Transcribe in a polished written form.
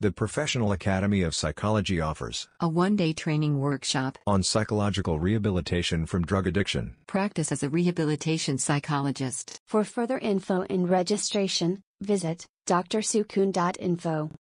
The Professional Academy of Psychology offers a one-day training workshop on psychological rehabilitation from drug addiction. Practice as a rehabilitation psychologist. For further info and registration, visit drsukoon.info.